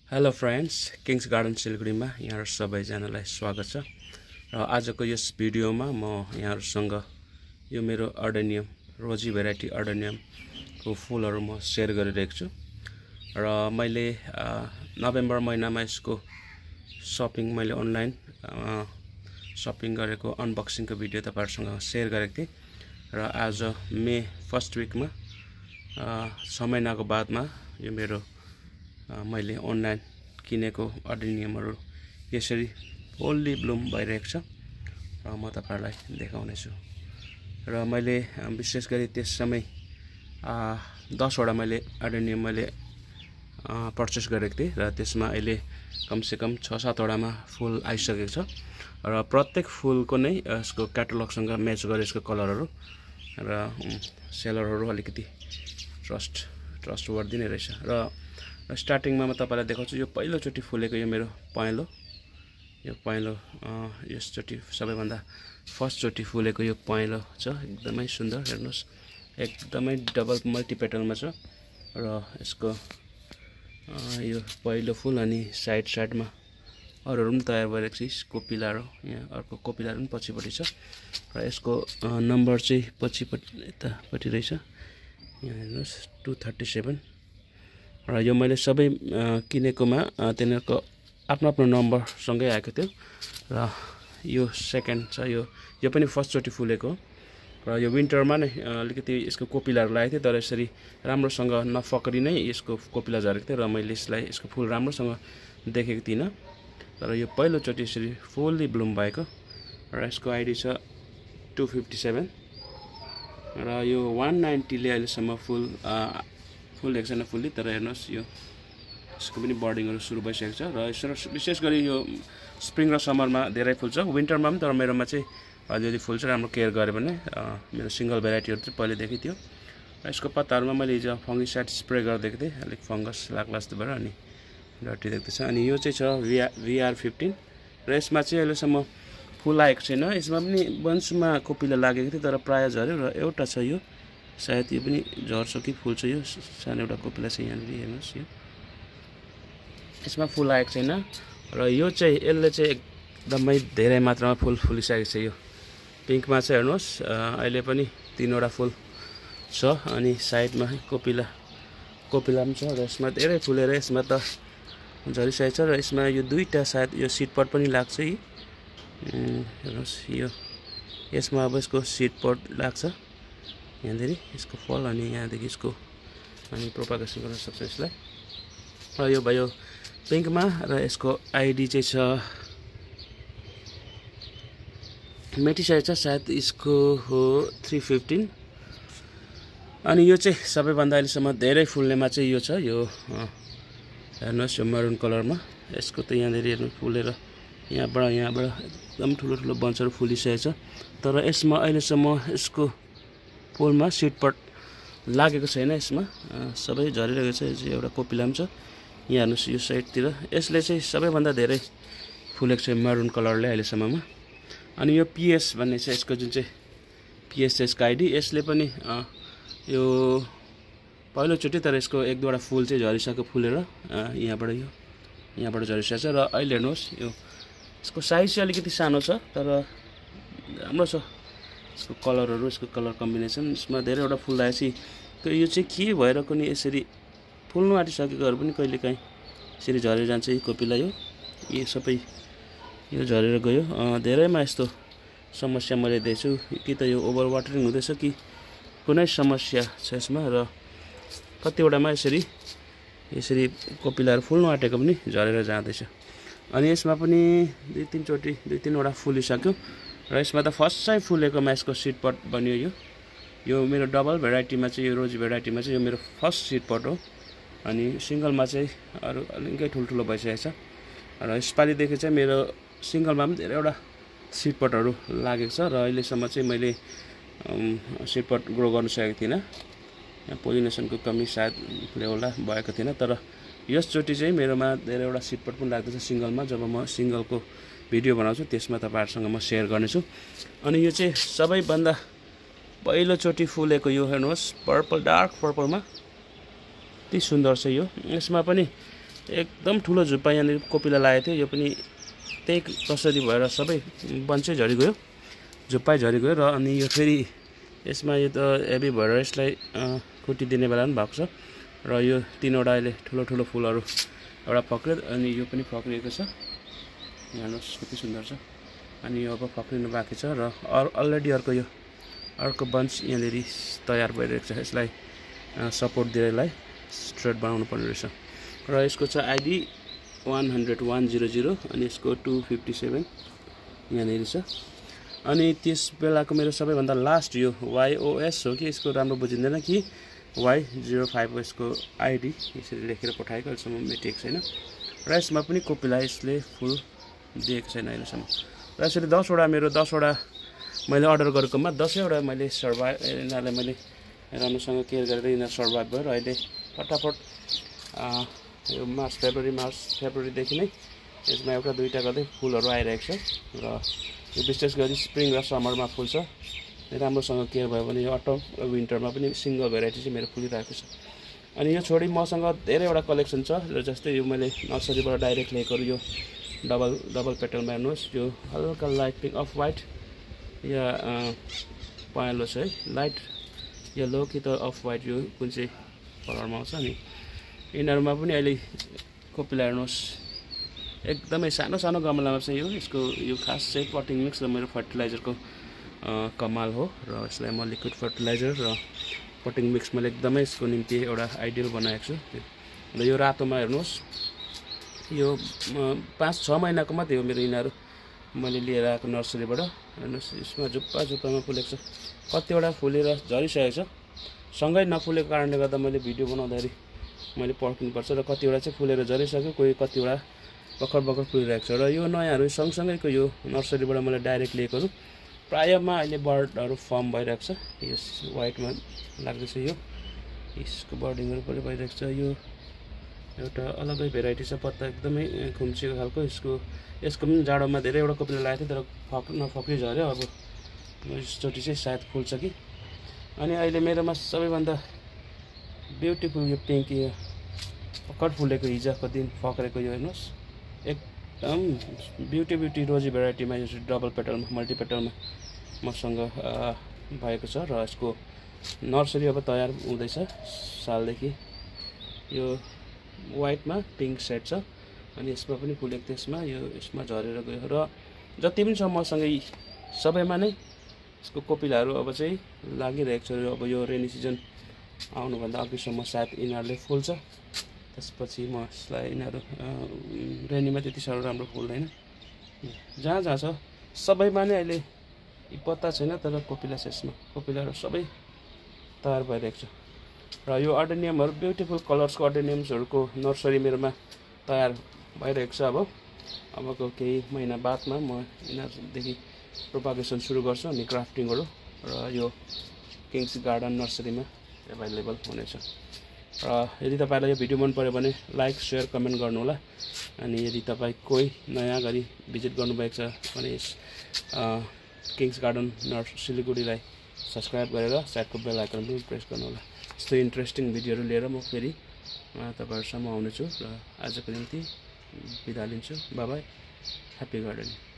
Hello friends, Kings garden सिलगढीमा यहाँहरु सबैजनालाई स्वागत छ। र आजको यस भिडियोमा म यहाँहरुसँग यो मेरो अर्डेनियम रोजी भेराइटी अर्डेनियमको फुलहरु म शेयर गरिरहेको छु। र मैले नोभेम्बर महिनामा यसको मैले अनलाइन शपिङ गरेको अनबक्सिङको भिडियो तपाईहरुसँग शेयर गरेको थिएँ। र आज मे फर्स्ट विकमा 6 महिनाको बादमा यो मेरो मैले अनलाइन किनेको अर्डेनियमहरु यसरी फुल्ली ब्लुम भइरहेको छ र म तपाईहरुलाई देखाउने छु। र मैले विशेष गरी त्यस समय 10 वटा मैले अर्डेनियम मैले पर्चेस गरेको थिएँ र त्यसमा अहिले कमसेकम 6-7 वटामा फुल आइसकेको छ। र प्रत्येक फुलको नै यसको क्याटलगसँग म्याच गरे यसको कलरहरु र सेलरहरु अलिकति ट्रस्टवर्दी नै रहेछ। र स्टार्टिङमा म तपाईलाई देखाउँछु। यो पहिलो चोटी फुलेको यो मेरो पहेँलो यसचोटी सबैभन्दा फर्स्ट चोटी फुलेको यो पहेँलो छ। एकदमै सुन्दर, हेर्नुस् एकदमै डबल मल्टिपेटलमा छ। र यसको यो पहिलो फुल अनि साइडमा अरूहरु पनि तयार भइरहेको छ। कोपिलाहरु यहाँ अर्को कोपिलाहरु पनि पछिपटि छ। र यसको नम्बर चाहिँ पछिपटि यतापटि रहेछ। यहाँ हेर्नुस् 237। र यो मैले सबै किनेकोमा तिनीहरुको आफ्नो नम्बर सँगै आएको थियो। र यो सेकेन्ड छ। यो पनि फर्स्ट चोटी फुलेको। र यो विन्टरमा नै अलिकति यसको कोपिलाहरु लागेको थियो, तर यसरी राम्रोसँग नफकरी नै यसको कोपिला झरेको थियो र मैले यसको फुल राम्रोसँग देखेको थिइनँ। तर यो पहिलो चोटी यसरी फुल्ली ब्लुम भएको। र यसको आइडी छ 257। र यो 190 ले अहिलेसम्म फुलेको छैन फुल्ली, तर हेर्नुस् यसको पनि बर्डिङहरु सुरु भइसकेको छ। र विशेष गरी यो स्प्रिङ र समरमा धेरै फुल्छ, विन्टरमा पनि, तर मेरोमा चाहिँ अलिअलि फुल्छ। राम्रो केयर गरे भने मेरो सिंगल भेराइटीहरु चाहिँ पहिलेदेखि थियो। र यसको पत्ताहरुमा मैले हिजो फंगिसाइड स्प्रे गरिदिएको थिएँ, अलिक फंगस लाग्ला जस्तो भएर अनि डर्टी देख्दैछ। अनि यो चाहिँ छ VR15। र यसमा चाहिँ अहिलेसम्म फुल आएको छैन। यसमा पनि बन्समा कोपिला लागेको थियो, तर प्राय झर्यो। र एउटा छ यो, सायद यो पनि झर्छ कि फुल्छ। यो सानो एउटा कोपिला छ यहाँ हेर्नुस्। यो यसमा फुल आएको छैन। र यो चाहिँ यसले चाहिँ एकदमै धेरै मात्रामा फुल फुलिसकेको छ। यो पिङ्कमा चाहिँ हेर्नुस् अहिले पनि 3 वटा फुल छ। अनि साइडमा कोपिला पनि छ। र यसमा धेरै फुलेर यसमा त झरिसकेको छ। र यसमा यो दुईटा सायद यो सिड पट पनि लाग्छ है। हेर्नुस् यसमा अब यसको सिड पट लाग्छ यहाँदेखि यसको फल, अनि यहाँदेखि यसको अनि प्रोपागेसन गर्न सक्छ यसलाई। र यो भयो पिङ्कमा। र यसको आइडी चाहिँ छ मेटिसकेको छ, सायद यसको हो 315। अनि यो चाहिँ सबैभन्दा अहिलेसम्म धेरै फुल्नेमा चाहिँ यो छ। यो हेर्नुस् यो मरुन कलरमा। यसको त यहाँदेखि हेर्नु फुलेर यहाँबाट एकदम ठुलो बन्चहरु फुलिसकेको छ। तर यसमा अहिलेसम्म यसको फुलमा सिड पट लागेको छैन। यसमा सबै झरिरहेको छ। यो एउटा कोपिला पनि छ यहाँ हेर्नुस् यो साइडतिर। यसले चाहिँ सबैभन्दा धेरै फुलेको छ मरुन कलरले अहिलेसम्ममा। अनि यो PS भन्ने छ यसको, जुन चाहिँ PS छ यसको आइडी। यसले पनि यो पहिलो चोटी, तर यसको 1-2 वटा फुल चाहिँ झरिसक्यो फुलेर यहाँबाट झरिसकेको छ। र अहिले हेर्नुस् यो यसको साइज चाहिँ अलिकति सानो छ, तर राम्रो छ यसको कलरहरु, यसको कलर कम्बिनेसन। यसमा धेरैवटा फुल आएपछि यो चाहिँ के भएर कुनै यसरी फुल्नु आँटिसकेकोहरु पनि कहिलेकाहीँ यसरी झरेर जान्छ। यो कोपिला यो सबै यो झरेर गयो। धेरैमा यस्तो समस्या मैले देख्छु, कि त यो ओभर वाटरिङ हुँदैछ कि कुनै समस्या छ यसमा। र कतिवटामा यसरी कोपिलाहरु फुल्नु आँटेको पनि झरेर जाँदैछ। अनि यसमा पनि 2-3 वटा फुलिसक्यो। र यसमा त फर्स्ट चाहिँ फुलेकोमा यसको सिड पट बन्यो। यो मेरो डबल भेराइटीमा चाहिँ यो रोजी भेराइटीमा चाहिँ यो मेरो फर्स्ट सिड पट हो। अनि सिंगलमा चाहिँ अरु अलिकै ठुलो भइसकेको छ। र यसपालिदेखि चाहिँ मेरो सिंगलमा पनि धेरैवटा सिड पटहरु लागेको छ। र अहिलेसम्म चाहिँ मैले सिड पट ग्रो गर्न सकेको थिइनँ। यहाँ पोलिनेसनको कमी सायद होला भएको थिएन। तर यसचोटी चाहिँ मेरोमा धेरैवटा सिड पट पनि लाग्दैछ सिंगलमा। जब म सिंगलको भिडियो बनाउँछु त्यसमा तपाईहरुसँग म शेयर गर्नेछु। अनि यो चाहिँ सबैभन्दा पहिलो चोटी फुलेको यो हेर्नुहोस् पर्पल, डार्क पर्पलमा। अति सुन्दर छ यो। यसमा पनि एकदम ठुलो झुप्पा यहाँनिर कोपिला लागेको थियो। यो पनि त्यही कसरी भएर सबै बन्चै झरिगयो, झुप्पै झरिगयो। र अनि यो फेरि यसमा यो त हेभी भएर यसलाई कुटिदिने बेला पनि भएको छ। र यो 3वटा अहिले ठुलो ठुलो फुलहरू एउटा फक्रियो अनि यो पनि फक्रिएको छ। हेर्नुहोस् कति सुन्दर छ। अनि यो अब फक्रिनु बाँकी छ र अलरेडी अर्को बन्च यहाँनिर तयार भइरहेको छ। यसलाई सपोर्ट दिएर यसलाई स्ट्रेट बनाउनु पर्ने रहेछ। र यसको छ आइडी 100-100 अनि यसको 257 यहाँनिर छ। अनि त्यस बेलाको मेरो सबैभन्दा लास्ट यो YOS हो कि यसको राम्रो बुझिँदैन कि Y05 हो यसको आइडी, यसरी लेखेर पठाएको, अहिलेसम्म मेटिएको छैन। र यसमा पनि कोपिला यसले फुल दिएको छैन अहिलेसम्म। र यसरी 10वटा मेरो 10वटा मैले अर्डर गरेकोमा 10वटा मैले यिनीहरूलाई मैले राम्रोसँग केयर गरेर यिनीहरू सर्भाइभ भयो। र अहिले फटाफट यो फेब्रुअरीदेखि नै यसमा एउटा दुईवटा गर्दै फुलहरू आइरहेको छ। र यो विशेष गरी स्प्रिङ र समरमा फुल्छ। राम्रोसँग केयर भयो भने यो अटम र विन्टरमा पनि सिङ्गल भेराइटी चाहिँ मेरो फुलिरहेको छ। अनि यो छोडी मसँग धेरैवटा कलेक्सन छ। र जस्तै यो मैले नर्सरीबाट डाइरेक्ट ल्याएकोहरू यो डबल पेटलमा हेर्नुहोस्, यो हल्का लाइट पिङ्क अफ वाइट या पहेँलो छ है, लाइट येलो कि त अफ वाइट, यो कुन चाहिँ कलरमा आउँछ। अनि यिनीहरूमा पनि अहिले कोपिला हेर्नुहोस् एकदमै सानो सानो गमलामा चाहिँ यसको यो खास चाहिँ पटिङ मिक्स र मेरो फर्टिलाइजरको कमाल हो। र यसलाई म लिक्विड फर्टिलाइजर र पटिङ मिक्स मैले एकदमै यसको निम्ति एउटा आइडियल बनाएको छु। र यो रातोमा हेर्नुहोस्, यो 5-6 महिनाको मात्रै हो मेरो यिनीहरू मैले लिएर आएको नर्सरीबाट। हेर्नुहोस् यसमा झुप्पामा फुलेको छ, कतिवटा फुलेर झरिसकेको छ। सँगै नफुलेको कारणले गर्दा मैले भिडियो बनाउँदाखेरि मैले पर्खिनुपर्छ। र कतिवटा चाहिँ फुलेर झरिसक्यो, कतिवटा भर्खर फुलिरहेको छ। र यो नयाँहरू सँगसँगैको यो नर्सरीबाट मैले डाइरेक्ट लिएकोहरू प्रायःमा अहिले बर्डहरू फर्म भइरहेको छ। यस वाइटमा लाग्दैछ, यो यसको बर्डिङहरू पनि भइरहेको छ। यो एउटा अलगै भेराइटी छ, पत्ता एकदमै खुम्चिएको खालको। यसको पनि जाडोमा धेरैवटा कोपिला लागेको थियो, तर नफक्री झऱ्यो। अब यसचोटि चाहिँ सायद फुल्छ कि। अनि अहिले मेरोमा सबैभन्दा ब्युटिफुल यो पिङ्क यो भर्खर फुलेको हिजोको दिन फक्रेको यो हेर्नुहोस्, एकदम ब्युटी रोजी भेराइटीमा यो डबल पेटलमा मल्टिपेटलमा मसँग भएको छ। र यसको नर्सरी अब तयार हुँदैछ सालदेखि। यो वाइटमा पिङ्क सेट छ अनि यसमा पनि फुलेको त्यसमा यसमा झरेर गयो। र जति पनि छ मसँगै सबैमा नै यसको कोपिलाहरू अब चाहिँ लागिरहेको छ। अब यो रेनी सिजन आउनुभन्दा अघिसम्म सायद यिनीहरूले फुल्छ। त्यसपछि म यसलाई यिनीहरू रेनीमा त्यति साह्रो राम्रो फुल्दैन। जहाँ छ सबैमा नै अहिले पत्ता छैन, तर कोपिला छ यसमा। कोपिलाहरू सबै तयार भइरहेको छ। र यो अर्डेनियमहरू ब्युटिफुल कलर्सको अर्डेनियम्सहरूको नर्सरी मेरोमा तयार भइरहेको छ। अबको केही महिना बादमा म यिनीहरूदेखि प्रोपागेसन सुरु गर्छु अनि क्राफ्टिङहरू र यो किङ्स गार्डन नर्सरीमा एभाइलेबल हुनेछ। र यदि तपाईँलाई यो भिडियो मन पर्यो भने लाइक सेयर कमेन्ट गर्नुहोला। अनि यदि तपाईँ कोही नयाँ गरी भिजिट गर्नुभएको छ भने यस किङ्स गार्डन सिलगढीलाई सब्सक्राइब गरेर साइडको बेल आइकन पनि प्रेस गर्नुहोला। यस्तो इन्ट्रेस्टिङ भिडियोहरू लिएर म फेरि तपाईँहरूसम्म आउनेछु। र आजको निम्ति बिदा लिन्छु। Bye bye, happy gardening.